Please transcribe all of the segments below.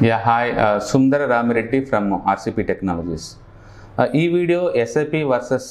Yeah, hi, Sundara Ramireddy from RCP Technologies. ఈ video SIP versus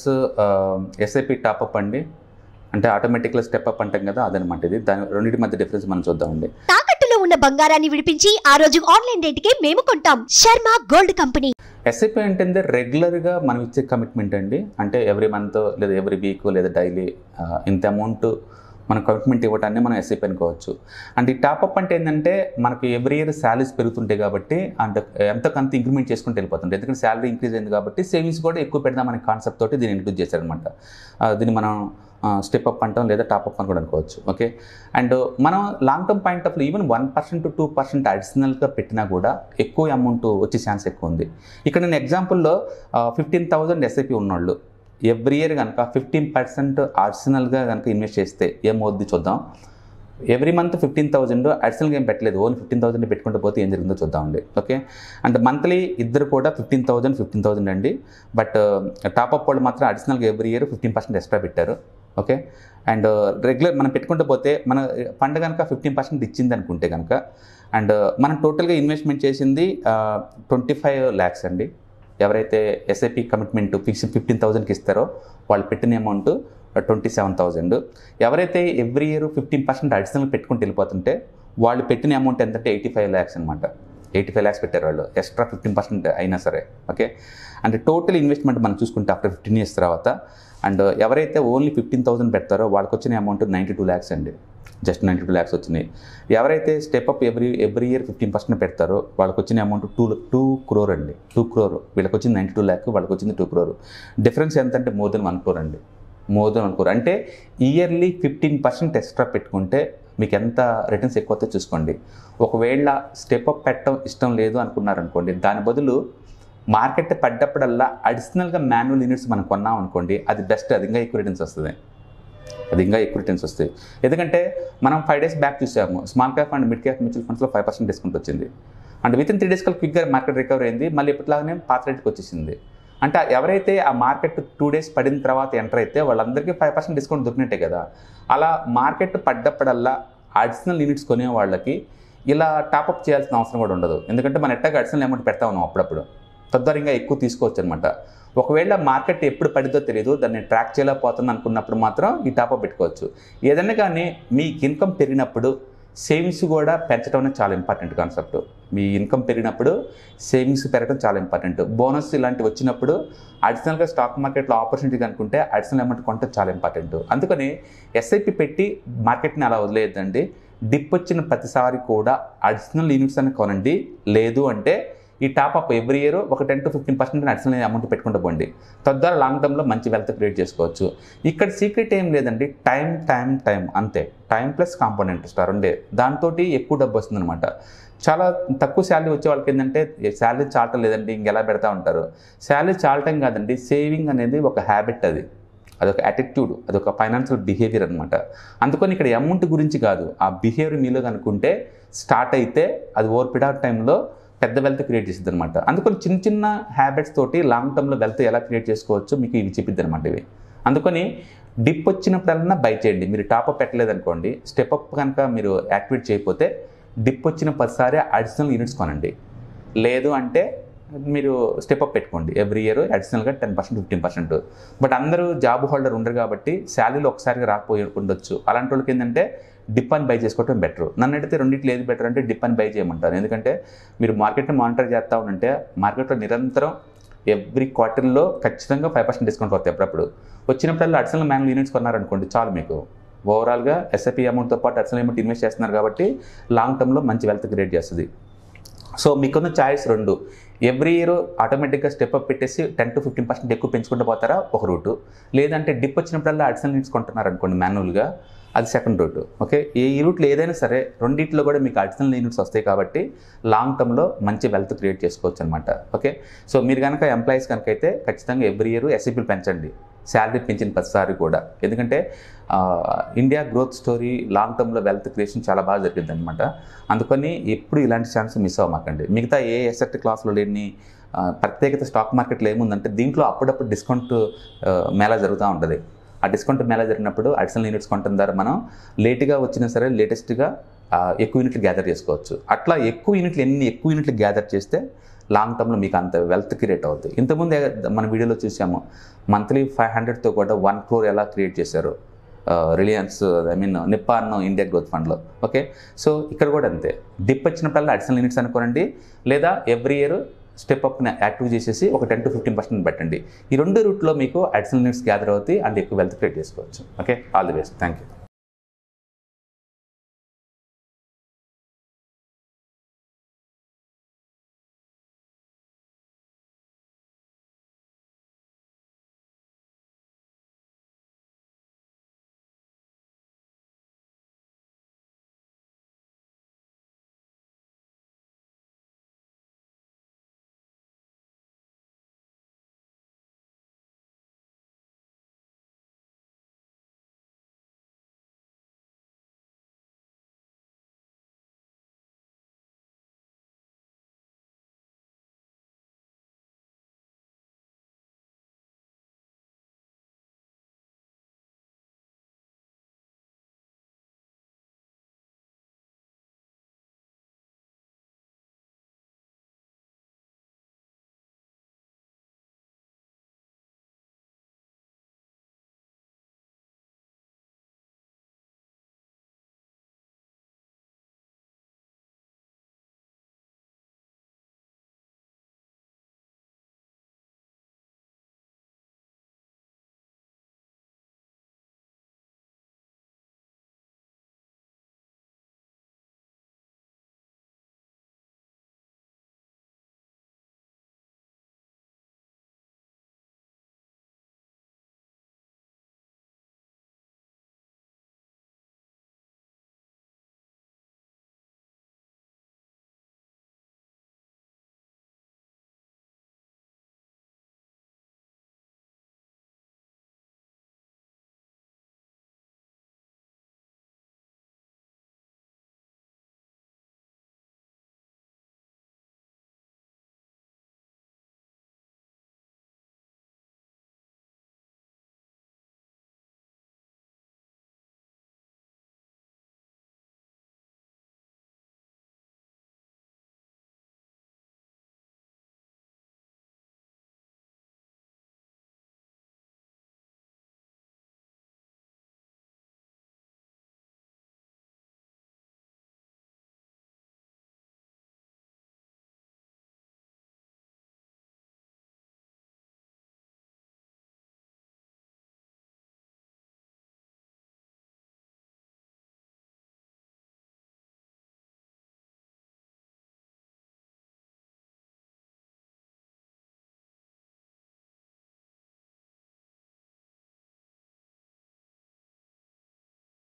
SIP top up అండి. అంటే ఆటోమేటిక్గా స్టెప్ అప్ అంటాం కదా, అదనమాట. ఇది దాని రెండింటి మధ్య డిఫరెన్స్ మనం చూద్దామండి. తాకట్టులో ఉన్న బంగారాన్ని విడిపించి ఆ రోజు ఆన్లైన్ రేటుకే మేము కొంటాం. Sharma gold company. SIP అంటే రెగ్యులర్గా మనం ఇచ్చే కమిట్మెంట్ అండి. అంటే ఎవ్రీ మంత్ లేదా ఎవ్రీ వీక్ లేదా డైలీ ఇంత అమౌంట్ మన కమిట్మెంట్ ఇవ్వటాన్ని మనం SIP అనుకోవచ్చు. అంటే ఈ టాప్అప్ అంటే ఏంటంటే మనకి ఎవ్రీ ఇయర్ శాలరీస్ పెరుగుతుంటాయి కాబట్టి, అంటే ఎంతకంత ఇంక్రిమెంట్ చేసుకుంటూ వెళ్ళిపోతుంటాయి. ఎందుకంటే శాలరీ ఇంక్రీజ్ అయింది కాబట్టి సేవింగ్స్ కూడా ఎక్కువ పెడదామనే కాన్సెప్ట్ తోటి దీన్ని ఇంట్రడ్యూస్ చేశారనమాట. దీన్ని మనం స్టెప్ అప్ అంటాం లేదా టాప్అప్ అని కూడా అనుకోవచ్చు. ఓకే, అండ్ మనం long term point of even 1% to 2% అడిషనల్గా పెట్టినా కూడా ఎక్కువ అమౌంట్ వచ్చే ఛాన్స్ ఎక్కువ ఉంది. ఇక్కడ నేను ఎగ్జాంపుల్లో 15,000 SIP ఉన్నోళ్ళు ఎవ్రీ ఇయర్ కనుక 15% అడిషనల్గా కనుక ఇన్వెస్ట్ చేస్తే ఏమవుద్ది చూద్దాం. ఎవ్రీ మంత్ 15,000 అడిషనల్గా ఏం పెట్టలేదు, ఓన్లీ 15,000 పెట్టుకుంటూ పోతే ఏం జరిగిందో చూద్దామండి. ఓకే, అండ్ మంత్లీ ఇద్దరు కూడా 15,000 అండి. బట్ టాప్అప్ వాళ్ళు మాత్రం అడిషనల్గా ఎవ్రీ ఇయర్ 15% ఎక్స్ట్రా పెట్టారు. ఓకే, అండ్ రెగ్యులర్ మనం పెట్టుకుంటూ పోతే మన ఫండ్ కనుక 15% ఇచ్చింది అనుకుంటే కనుక, అండ్ మనం టోటల్గా ఇన్వెస్ట్మెంట్ చేసింది 25 lakhs అండి. ఎవరైతే SIP కమిట్మెంట్ ఫిక్స్ 15,000కి ఇస్తారో వాళ్ళు పెట్టిన అమౌంట్ 27,000. ఎవరైతే ఎవ్రీ ఇయర్ 15% అడిషనల్ పెట్టుకుంటూ వెళ్ళిపోతుంటే వాళ్ళు పెట్టిన అమౌంట్ ఎంతంటే 85 lakhs అనమాట. 85 lakhs పెట్టారు వాళ్ళు, ఎక్స్ట్రా 15% అయినా సరే. ఓకే, అంటే టోటల్ ఇన్వెస్ట్మెంట్ మనం చూసుకుంటే ఆఫ్టర్ 15 years తర్వాత, అండ్ ఎవరైతే ఓన్లీ 15,000 పెడతారో వాళ్ళకి వచ్చిన అమౌంట్ 92 lakhs అండి. జస్ట్ 92 lakhs వచ్చినాయి. ఎవరైతే స్టెప్ అప్ ఎవ్రీ ఇయర్ 15% పెడతారో వాళ్ళకి వచ్చిన అమౌంట్ 2 crore అండి. 2 crore వీళ్ళకి వచ్చింది 92 lakh, వాళ్ళకి వచ్చింది 2 crore. డిఫరెన్స్ ఎంత అంటే మోర్ దెన్ 1 crore అండి. మోర్ దెన్ 1 crore అంటే ఇయర్లీ 15% ఎక్స్ట్రా పెట్టుకుంటే మీకు ఎంత రిటర్న్స్ ఎక్కువ వస్తే చూసుకోండి. ఒకవేళ స్టెప్ అప్ పెట్టడం ఇష్టం లేదు అనుకున్నారనుకోండి, దాని బదులు మార్కెట్ పడ్డప్పుడల్లా అడిషనల్గా మాన్యువల్ యూనిట్స్ మనం కొన్నాం అనుకోండి, అది బెస్ట్. అది ఇంకా ఎక్కువ రిటర్న్స్ వస్తుంది. ఎందుకంటే మనం 5 days బ్యాక్ చూసాము, small cap and mid cap mutual ఫండ్స్లో 5% డిస్కౌంట్ వచ్చింది. అండ్ విత్ ఇన్ 3 days క్విక్గా మార్కెట్ రికవర్ అయింది, మళ్ళీ ఎప్పటిలాగానే పాత రేట్కి వచ్చేసింది. అంటే ఎవరైతే ఆ మార్కెట్ 2 days పడిన తర్వాత ఎంటర్ అయితే వాళ్ళందరికీ 5% డిస్కౌంట్ దొరికినట్టే కదా. అలా మార్కెట్ పడ్డప్పుడల్లా అడిషనల్ యూనిట్స్ కొనే వాళ్ళకి ఇలా టాప్అప్ చేయాల్సిన అవసరం కూడా ఉండదు. ఎందుకంటే మన ఎట్టగా అడిషనల్ అమౌంట్ పెడతా ఉన్నాం అప్పుడప్పుడు, తద్వారా ఇంకా ఎక్కువ తీసుకోవచ్చు అనమాట. ఒకవేళ మార్కెట్ ఎప్పుడు పడిద్దో తెలియదు, దాన్ని ట్రాక్ చేయలేకపోతుంది అనుకున్నప్పుడు మాత్రం ఈ టాప్అప్ పెట్టుకోవచ్చు. ఏదైనా కానీ మీ ఇన్కమ్ పెరిగినప్పుడు సేవింగ్స్ కూడా పెంచడం అనేది చాలా ఇంపార్టెంట్ కాన్సెప్ట్. మీ ఇన్కమ్ పెరిగినప్పుడు సేవింగ్స్ పెరగడం చాలా ఇంపార్టెంట్. బోనస్ ఇలాంటివి వచ్చినప్పుడు అడిషనల్గా స్టాక్ మార్కెట్లో ఆపర్చునిటీ కనుకుంటే అడిషనల్ అమౌంట్ కొంటే చాలా ఇంపార్టెంట్. అందుకని SIP పెట్టి మార్కెట్ని అలా వదిలేయద్దండి. డిప్ వచ్చిన ప్రతిసారి కూడా అడిషనల్ యూనిట్స్ అని కొనండి. లేదు అంటే ఈ టాప్అప్ ఎవ్రీ ఇయర్ ఒక 10 to 15% అడిషనల్ అమౌంట్ పెట్టుకుంటూ పోండి. తద్వారా లాంగ్ టర్మ్లో మంచి వెల్త్ క్రియేట్ చేసుకోవచ్చు. ఇక్కడ సీక్రెట్ ఏం లేదండి, టైం అంతే. టైం ప్లస్ కాంపోనెంట్ స్టార్ ఉండే దాంతో ఎక్కువ డబ్బు వస్తుందన్నమాట. చాలా తక్కువ శాలరీ వచ్చే వాళ్ళకి ఏంటంటే శాలరీ చాలటం లేదండి, ఇంకెలా పెడతా ఉంటారు. శాలరీ చాలటం కాదండి, సేవింగ్ అనేది ఒక హ్యాబిట్, అదొక యాటిట్యూడ్, అదొక ఫైనాన్షియల్ బిహేవియర్ అనమాట. అందుకని ఇక్కడ అమౌంట్ గురించి కాదు, ఆ బిహేవియర్ మీలో కనుక్కుంటే స్టార్ట్ అయితే అది ఓవర్ పీరియడ్ ఆఫ్ టైంలో పెద్ద వెల్త్ క్రియేట్ చేసిద్ది అనమాట. అందుకని చిన్న హ్యాబిట్స్ తోటి లాంగ్ టర్మ్లో వెల్త్ ఎలా క్రియేట్ చేసుకోవచ్చు మీకు ఇవి చెప్పిద్ది అనమాట ఇవి. అందుకని డిప్ వచ్చినప్పుడల్లా బై చేయండి. మీరు టాప్అప్ పెట్టలేదనుకోండి, స్టెప్ అప్ కనుక మీరు యాక్టివేట్ చేయకపోతే డిప్ వచ్చిన 10 అడిషనల్ యూనిట్స్ కొనండి. లేదు అంటే మీరు స్టెప్ అప్ పెట్టుకోండి ఎవ్రీ ఇయర్ అడిషనల్గా 10% 15%. బట్ అందరూ జాబ్ హోల్డర్ ఉండరు కాబట్టి శాలరీలో ఒకసారిగా రాకపోయి ఉండొచ్చు. అలాంటి వాళ్ళకి ఏంటంటే డిప్ అని బై చేసుకోవడం బెటర్. నన్ను అడిగితే రెండింటిలో ఏది బెటర్ అంటే డిప్ అని బై చేయమంటారు. ఎందుకంటే మీరు మార్కెట్ని మానిటర్ చేస్తూ ఉంటే మార్కెట్లో నిరంతరం ఎవ్రీ క్వార్టర్లో ఖచ్చితంగా 5% డిస్కౌంట్ వస్తాయి. అప్పుడప్పుడు వచ్చినప్పుడల్లా అడిషనల్ మాన్యువల్ యూనిట్స్ కొన్నారనుకోండి చాలు. మీకు ఓవరాల్గా SIP అమౌంట్తో పాటు అడిషనల్ అమౌంట్ ఇన్వెస్ట్ చేస్తున్నారు కాబట్టి లాంగ్ టర్మ్లో మంచి వెల్త్ క్రియేట్ చేస్తుంది. సో మీకున్న ఛాయిస్ రెండు. ఎవ్రీ ఇయర్ ఆటోమేటిక్గా స్టెప్ అప్ పెట్టేసి 10 to 15% ఎక్కువ పెంచుకుంటూ పోతారా, ఒక రూటు. లేదంటే డిప్ వచ్చినప్పుడల్లా అడిషనల్ యూనిట్స్ కొంటున్నారు అనుకోండి మాన్యువల్గా, అది సెకండ్ రూట్. ఓకే, ఈ రూట్లో ఏదైనా సరే రెండింటిలో కూడా మీకు అడిషనల్ యూనిట్స్ వస్తాయి కాబట్టి లాంగ్ టర్మ్లో మంచి వెల్త్ క్రియేట్ చేసుకోవచ్చు అనమాట. ఓకే, సో మీరు కనుక ఎంప్లాయీస్ కనుక అయితే ఖచ్చితంగా ఎవ్రీ ఇయర్ SIPలు పెంచండి, శాలరీ పెంచిన ప్రతిసారి కూడా. ఎందుకంటే ఇండియా గ్రోత్ స్టోరీ లాంగ్ టర్మ్లో వెల్త్ క్రియేషన్ చాలా బాగా జరిగింది అనమాట. అందుకని ఎప్పుడు ఇలాంటి ఛాన్స్ మిస్ అవ్వమాకండి. మిగతా ఏ ఎసెట్ క్లాస్లో లేని ప్రత్యేకత స్టాక్ మార్కెట్లో ఏముందంటే దీంట్లో అప్పుడప్పుడు డిస్కౌంట్ మేళా జరుగుతూ ఉంటుంది. ఆ డిస్కౌంట్ మేళా జరిగినప్పుడు అడిషనల్ యూనిట్స్ కొనడం ద్వారా మనం లేట్గా వచ్చినా సరే లేటెస్ట్గా ఎక్కువ యూనిట్లు గ్యాదర్ చేసుకోవచ్చు. అట్లా ఎక్కువ యూనిట్లు గ్యాదర్ చేస్తే లాంగ్ టర్మ్లో మీకు అంత వెల్త్ క్రియేట్ అవుతుంది. ఇంతకుముందు మన వీడియోలో చూసాము మంత్లీ 500తో కూడా 1 crore ఎలా క్రియేట్ చేశారు రిలయన్స్ నిప్పాన్ ఇండియా గ్రోత్ ఫండ్లో. ఓకే, సో ఇక్కడ కూడా అంతే, డిప్ వచ్చినప్పుడల్లా అడిషనల్ యూనిట్స్ అనుకోనండి, లేదా ఎవ్రీ ఇయర్ స్టెప్ అప్ని యాక్టివ్ చేసేసి ఒక 10 to 15% పెట్టండి. ఈ 2 రూట్లో మీకు అడిషనల్ యూనిట్స్ గ్యాదర్ అవుతాయి అండ్ ఎక్కువ వెల్త్ క్రియేట్ చేసుకోవచ్చు. Okay, all the best, thank you.